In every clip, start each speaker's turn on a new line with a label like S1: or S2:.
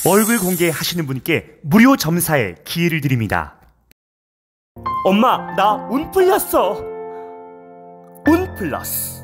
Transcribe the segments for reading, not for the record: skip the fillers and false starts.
S1: 얼굴 공개하시는 분께 무료 점사의 기회를 드립니다. 엄마, 나 운 풀렸어. 운 플러스.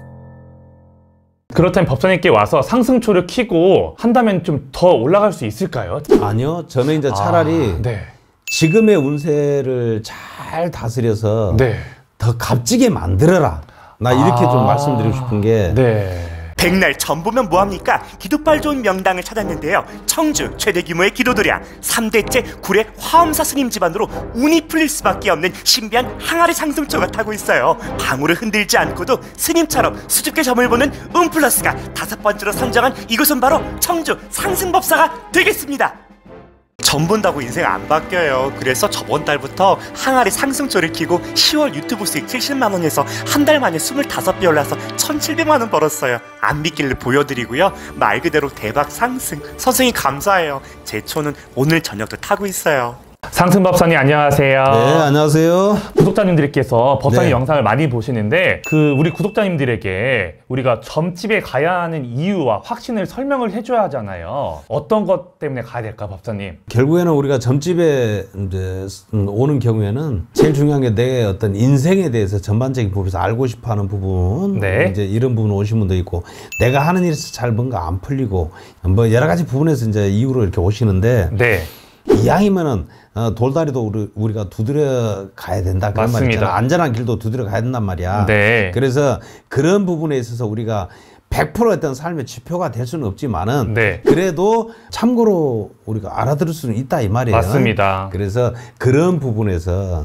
S2: 그렇다면 법사님께 와서 상승초를 키고 한다면 좀 더 올라갈 수 있을까요?
S3: 아니요. 저는 이제 차라리
S2: 네.
S3: 지금의 운세를 잘 다스려서
S2: 네.
S3: 더 값지게 만들어라. 나 이렇게 좀 말씀드리고 싶은 게
S2: 네.
S1: 백날 전 보면 뭐합니까? 기도빨 좋은 명당을 찾았는데요. 청주 최대 규모의 기도도량 3대째 구례 화엄사 스님 집안으로 운이 풀릴 수밖에 없는 신비한 항아리 상승초가 타고 있어요. 방울을 흔들지 않고도 스님처럼 수줍게 점을 보는 운플러스가 5번째로 선정한 이곳은 바로 청주 상승법사가 되겠습니다. 전 본다고 인생 안 바뀌어요. 그래서 저번 달부터 항아리 상승초를 키고 10월 유튜브 수익 70만원에서 한 달 만에 25배 올라서 1700만원 벌었어요. 안 믿길래 보여드리고요. 말 그대로 대박 상승. 선생님 감사해요. 제 초는 오늘 저녁도 타고 있어요.
S2: 상승법사님 안녕하세요.
S3: 네, 안녕하세요.
S2: 구독자님들께서 법사님
S3: 네.
S2: 영상을 많이 보시는데 우리 구독자님들에게 우리가 점집에 가야 하는 이유와 확신을 설명을 해줘야 하잖아요. 어떤 것 때문에 가야 될까, 법사님?
S3: 결국에는 우리가 점집에 이제 오는 경우에는 제일 중요한 게 내 어떤 인생에 대해서 전반적인 부분에서 알고 싶어하는 부분,
S2: 네.
S3: 이제 이런 부분 오신 분도 있고, 내가 하는 일에서 잘 뭔가 안 풀리고, 뭐 여러 가지 부분에서 이제 이유로 이렇게 오시는데,
S2: 네.
S3: 이왕이면은 돌다리도 우리가 두드려 가야 된다 그런 말 있잖아. 안전한 길도 두드려 가야 된단 말이야.
S2: 네.
S3: 그래서 그런 부분에 있어서 우리가 100% 어떤 삶의 지표가 될 수는 없지만은
S2: 네.
S3: 그래도 참고로 우리가 알아들을 수는 있다 이 말이에요.
S2: 맞습니다.
S3: 그래서 그런 부분에서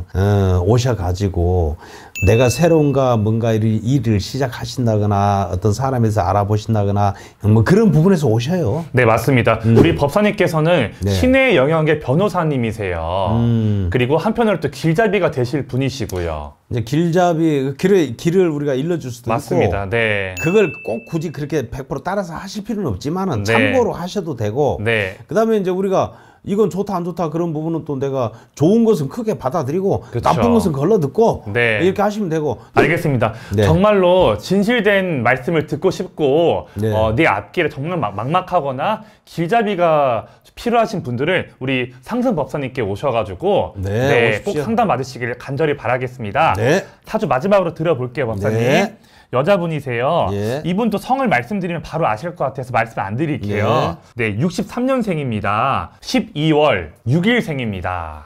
S3: 오셔가지고 내가 새로운가 뭔가 일을 시작하신다거나 어떤 사람에서 알아보신다거나 뭐 그런 부분에서 오셔요.
S2: 네, 맞습니다. 우리 법사님께서는
S3: 네.
S2: 신의 영역의 변호사님이세요. 그리고 한편으로 또 길잡이가 되실 분이시고요.
S3: 이제 길잡이 길을 우리가 일러줄 수도
S2: 맞습니다.
S3: 있고,
S2: 네.
S3: 그걸 꼭 굳이 그렇게 100% 따라서 하실 필요는 없지만은
S2: 네.
S3: 참고로 하셔도 되고,
S2: 네.
S3: 그다음에 이제 우리가 이건 좋다 안 좋다 그런 부분은 또 내가 좋은 것은 크게 받아들이고
S2: 그쵸.
S3: 나쁜 것은 걸러 듣고
S2: 네.
S3: 이렇게 하시면 되고.
S2: 알겠습니다.
S3: 네.
S2: 정말로 진실된 말씀을 듣고 싶고
S3: 네.
S2: 네 앞길에 정말 막막하거나 길잡이가 필요하신 분들은 우리 상승법사님께 오셔가지고
S3: 네,
S2: 꼭
S3: 오십시오.
S2: 상담 받으시길 간절히 바라겠습니다.
S3: 네.
S2: 사주 마지막으로 들어볼게요, 법사님.
S3: 네.
S2: 여자분이세요.
S3: 예.
S2: 이분도 성을 말씀드리면 바로 아실 것 같아서 말씀 안 드릴게요. 네, 63년생입니다. 12월 6일생입니다.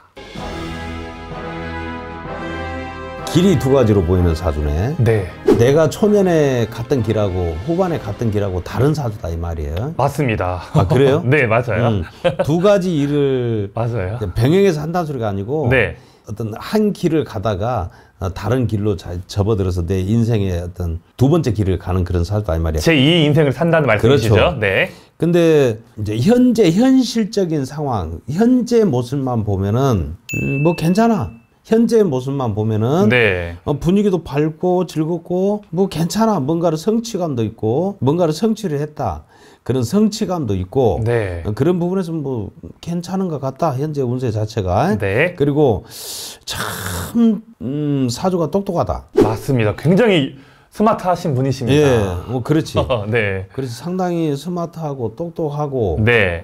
S3: 길이 두 가지로 보이는 사주네.
S2: 네,
S3: 내가 초년에 갔던 길하고 후반에 갔던 길하고 다른 사주다 이 말이에요.
S2: 맞습니다.
S3: 아, 그래요?
S2: 네, 맞아요.
S3: 두 가지 일을
S2: 맞아요.
S3: 병행해서 한다는 소리가 아니고
S2: 네.
S3: 어떤 한 길을 가다가 다른 길로 접어들어서 내 인생의 어떤 두 번째 길을 가는 그런 사주다 이 말이야.
S2: 제2 인생을 산다는 말씀이시죠?
S3: 그렇죠.
S2: 네.
S3: 근데 이제 현재 현실적인 상황, 현재 모습만 보면은 뭐 괜찮아. 현재 모습만 보면은
S2: 네.
S3: 분위기도 밝고 즐겁고 뭐 괜찮아. 뭔가를 성취감도 있고 뭔가를 성취를 했다. 그런 성취감도 있고
S2: 네.
S3: 그런 부분에서 뭐 괜찮은 것 같다. 현재 운세 자체가.
S2: 네.
S3: 그리고 참 사주가 똑똑하다.
S2: 맞습니다. 굉장히 스마트하신 분이십니다.
S3: 예, 뭐 그렇지.
S2: 네.
S3: 그래서 상당히 스마트하고 똑똑하고
S2: 네.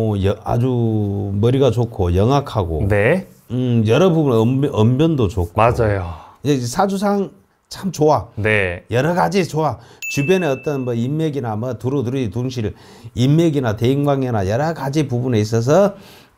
S3: 아주 머리가 좋고 영악하고
S2: 네.
S3: 여러 부분 언변도 좋고
S2: 맞아요.
S3: 이제 사주상 참 좋아.
S2: 네.
S3: 여러 가지 좋아. 주변에 어떤 뭐 인맥이나 뭐 두루두루 둥실 인맥이나 대인관계나 여러 가지 부분에 있어서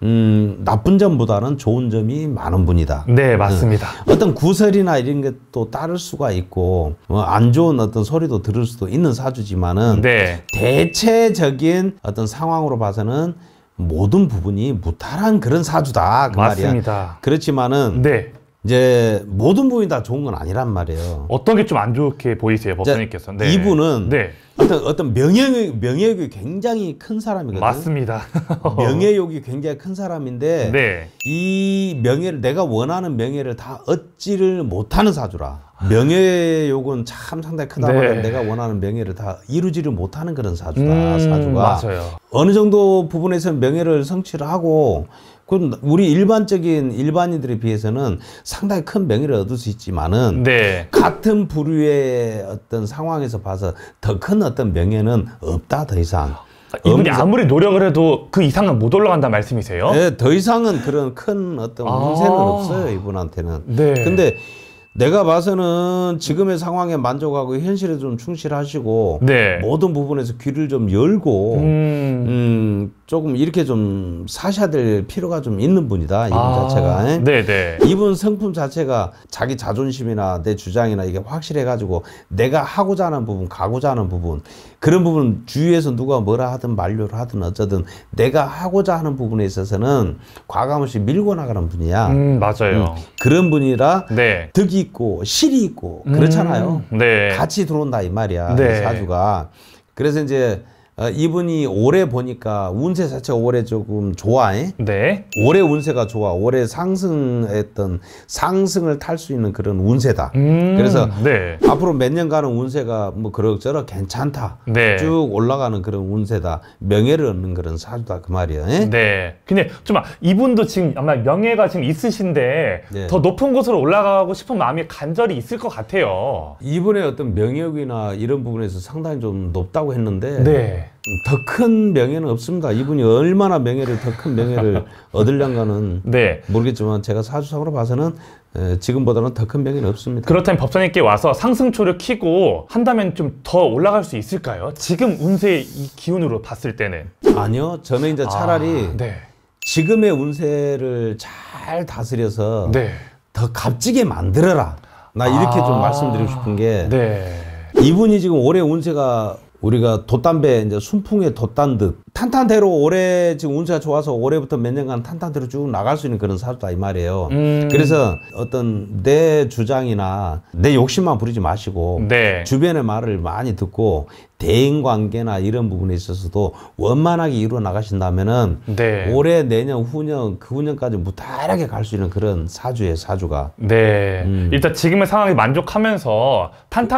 S3: 나쁜 점보다는 좋은 점이 많은 분이다.
S2: 네, 맞습니다.
S3: 어떤 구설이나 이런 것도 따를 수가 있고 안 좋은 어떤 소리도 들을 수도 있는 사주지만은
S2: 네.
S3: 대체적인 어떤 상황으로 봐서는 모든 부분이 무탈한 그런 사주다. 그
S2: 맞습니다.
S3: 말이야. 그렇지만은
S2: 네.
S3: 이제 모든 부분이 다 좋은 건 아니란 말이에요.
S2: 어떤 게 좀 안 좋게 보이세요, 법사님께서? 네.
S3: 이분은
S2: 네.
S3: 어떤 명예욕이 굉장히 큰 사람이거든요.
S2: 맞습니다.
S3: 명예욕이 굉장히 큰 사람인데
S2: 네.
S3: 이 명예를 내가 원하는 명예를 다 얻지를 못하는 사주라. 명예욕은 참 상당히 크다만
S2: 네.
S3: 내가 원하는 명예를 다 이루지를 못하는 그런 사주다. 사주가
S2: 맞아요.
S3: 어느 정도 부분에서 명예를 성취를 하고 그럼 우리 일반인들에 비해서는 상당히 큰 명예를 얻을 수 있지만은
S2: 네.
S3: 같은 부류의 어떤 상황에서 봐서 더 큰 어떤 명예는 없다 더 이상.
S2: 이분이 아무리 노력을 해도 그 이상은 못 올라간다는 말씀이세요?
S3: 네, 더 이상은 그런 큰 어떤 운세는 없어요, 이분한테는.
S2: 네.
S3: 근데 내가 봐서는 지금의 상황에 만족하고 현실에 좀 충실하시고
S2: 네.
S3: 모든 부분에서 귀를 좀 열고 조금 이렇게 좀 사셔야 될 필요가 좀 있는 분이다, 이분 자체가.
S2: 네네.
S3: 이분 성품 자체가 자기 자존심이나 내 주장이나 이게 확실해가지고 내가 하고자 하는 부분, 가고자 하는 부분, 그런 부분 주위에서 누가 뭐라 하든 만류를 하든 어쩌든 내가 하고자 하는 부분에 있어서는 과감없이 밀고 나가는 분이야.
S2: 맞아요.
S3: 그런 분이라
S2: 네.
S3: 덕이 있고 실이 있고 그렇잖아요.
S2: 네.
S3: 같이 들어온다 이 말이야.
S2: 네.
S3: 이 사주가. 그래서 이제 이분이 올해 보니까 운세 자체가 올해 조금 좋아.
S2: 네.
S3: 올해 운세가 좋아. 올해 상승했던 상승을 탈 수 있는 그런 운세다. 그래서
S2: 네.
S3: 앞으로 몇 년간은 운세가 뭐 그럭저럭 괜찮다.
S2: 네.
S3: 쭉 올라가는 그런 운세다. 명예를 얻는 그런 사주다 그 말이야.
S2: 네. 근데 좀 이분도 지금 아마 명예가 지금 있으신데
S3: 네.
S2: 더 높은 곳으로 올라가고 싶은 마음이 간절히 있을 것 같아요.
S3: 이분의 어떤 명예욕이나 이런 부분에서 상당히 좀 높다고 했는데
S2: 네.
S3: 더 큰 명예는 없습니다. 이분이 얼마나 명예를 더 큰 명예를 얻으려는가는
S2: 네.
S3: 모르겠지만 제가 사주상으로 봐서는 지금보다는 더 큰 명예는 없습니다.
S2: 그렇다면 법사님께 와서 상승초를 키고 한다면 좀 더 올라갈 수 있을까요? 지금 운세의 이 기운으로 봤을 때는.
S3: 아니요. 저는 이제 차라리
S2: 네.
S3: 지금의 운세를 잘 다스려서
S2: 네.
S3: 더 값지게 만들어라. 나 이렇게 좀 말씀드리고 싶은 게
S2: 네.
S3: 이분이 지금 올해 운세가 우리가 돛담배 이제 순풍에 돛단 듯 탄탄대로 올해 지금 운세가 좋아서 올해부터 몇 년간 탄탄대로 쭉 나갈 수 있는 그런 사주다 이 말이에요. 그래서 어떤 내 주장이나 내 욕심만 부리지 마시고
S2: 네.
S3: 주변의 말을 많이 듣고 대인관계나 이런 부분에 있어서도 원만하게 이루어 나가신다면은
S2: 네.
S3: 올해 내년 후년 그 후년까지 무탈하게 갈 수 있는 그런 사주예요, 사주가.
S2: 네. 일단 지금의 상황에 만족하면서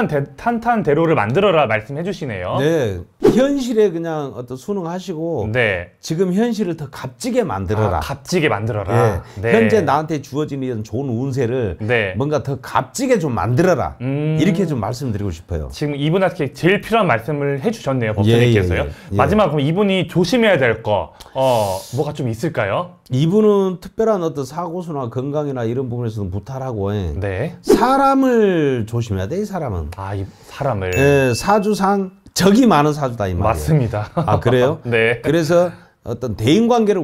S2: 탄탄대로를 만들어라 말씀해 주시네요.
S3: 네. 현실에 그냥 어떤 순응하시고
S2: 네.
S3: 지금 현실을 더 값지게 만들어라.
S2: 값지게 만들어라.
S3: 예.
S2: 네.
S3: 현재 나한테 주어지는 이런 좋은 운세를
S2: 네.
S3: 뭔가 더 값지게 좀 만들어라. 이렇게 좀 말씀드리고 싶어요.
S2: 지금 이분한테 제일 필요한 말씀을 해주셨네요, 법사님께서요.
S3: 예.
S2: 마지막 그럼 이분이 조심해야 될 거, 뭐가 좀 있을까요?
S3: 이분은 특별한 어떤 사고수나 건강이나 이런 부분에서는 무탈하고
S2: 네.
S3: 사람을 조심해야 돼, 이 사람은.
S2: 이 사람을.
S3: 예, 사주상 적이 많은 사주다 이 말이에요.
S2: 맞습니다.
S3: 아, 그래요?
S2: 네.
S3: 그래서 어떤 대인관계를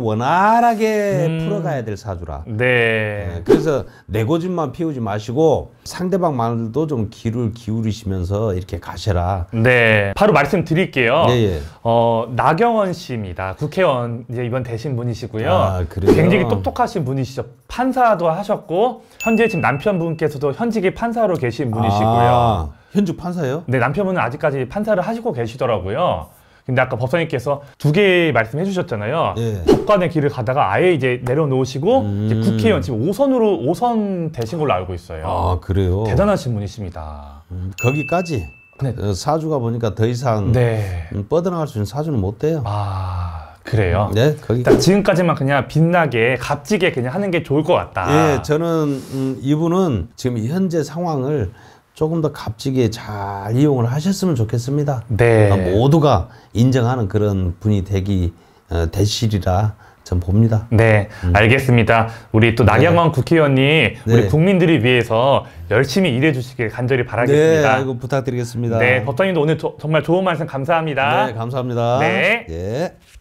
S3: 원활하게 풀어가야 될 사주라.
S2: 네.
S3: 네, 그래서 내 고집만 피우지 마시고 상대방 말도 좀 귀를 기울이시면서 이렇게 가셔라.
S2: 네. 바로 말씀드릴게요.
S3: 예.
S2: 나경원 씨입니다. 국회의원 이제 이번 되신 분이시고요.
S3: 아, 그래요?
S2: 굉장히 똑똑하신 분이시죠. 판사도 하셨고 현재 지금 남편분께서도 현직의 판사로 계신 분이시고요.
S3: 현직 판사예요?
S2: 네, 남편분은 아직까지 판사를 하시고 계시더라고요. 근데 아까 법사님께서 두 개 말씀해 주셨잖아요.
S3: 예.
S2: 법관의 길을 가다가 아예 이제 내려놓으시고 이제 국회의원 지금 5선 되신 걸로 알고 있어요.
S3: 아, 그래요?
S2: 대단하신 분이십니다.
S3: 거기까지
S2: 네.
S3: 사주가 보니까 더 이상
S2: 네.
S3: 뻗어나갈 수 있는 사주는 못 돼요.
S2: 그래요?
S3: 네,
S2: 일단
S3: 거기까지.
S2: 지금까지만 그냥 빛나게 값지게 그냥 하는 게 좋을 것 같다.
S3: 예, 저는 이분은 지금 현재 상황을 조금 더 값지게 잘 이용을 하셨으면 좋겠습니다.
S2: 네.
S3: 모두가 인정하는 그런 분이 되시리라 전 봅니다.
S2: 네, 알겠습니다. 우리 또 나경원 국회의원님 우리 국민들을 위해서 열심히 일해 주시길 간절히 바라겠습니다.
S3: 네, 아이고 부탁드리겠습니다.
S2: 네, 법사님도 오늘 정말 좋은 말씀 감사합니다.
S3: 네, 감사합니다.
S2: 네.
S3: 예.